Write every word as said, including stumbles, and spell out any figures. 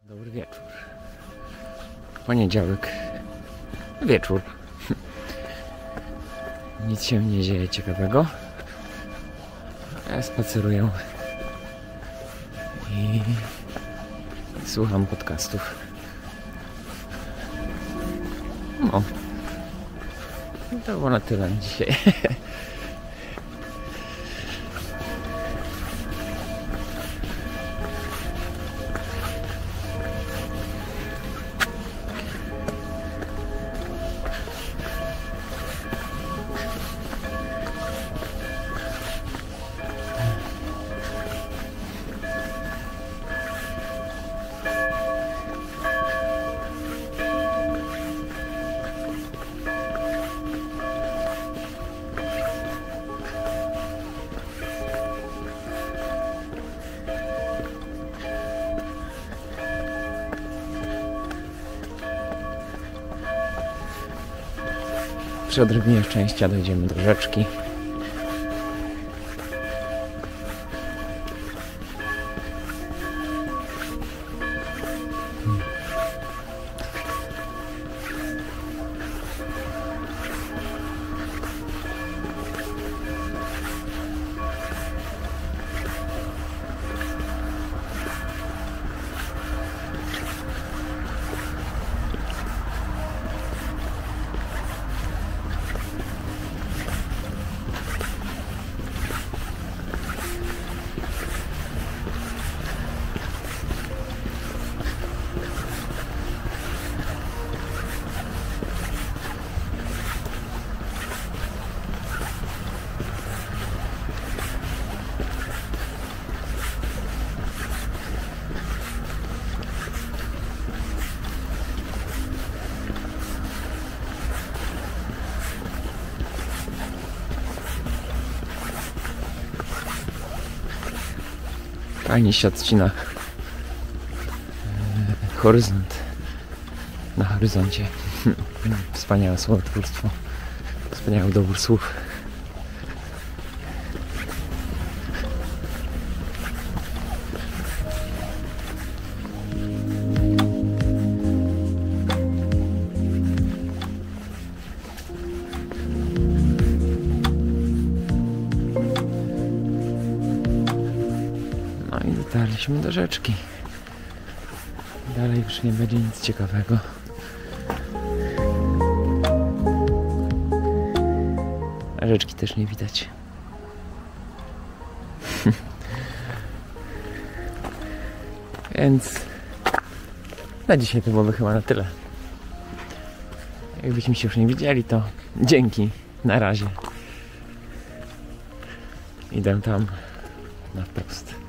Dobry wieczór. Poniedziałek. Wieczór. Nic się nie dzieje ciekawego. Ja spaceruję i słucham podcastów. No. To było na tyle dzisiaj. Przy odrobinie szczęścia dojdziemy do rzeczki. Fajnie się odcina horyzont na horyzoncie. Wspaniałe słowotwórstwo, wspaniały dobór słów. No i dotarliśmy do rzeczki. Dalej już nie będzie nic ciekawego. A rzeczki też nie widać. Więc na dzisiaj to byłoby chyba na tyle. Jakbyśmy się już nie widzieli, to dzięki. Na razie. Idę tam na wprost.